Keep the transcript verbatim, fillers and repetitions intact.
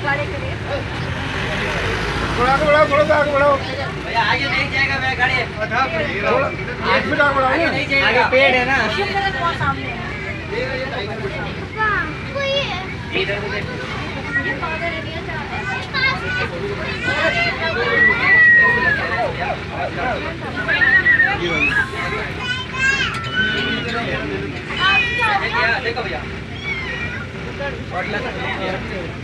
थोड़ा आगे बढ़ाओ, थोड़ा सा आगे बढ़ाओ भैया। आगे नहीं जाएगा भैया गाड़ी। एक मिनट आगे बढ़ाओ। आगे नहीं जाएगा, आगे पेड़ है ना। देखो भैया।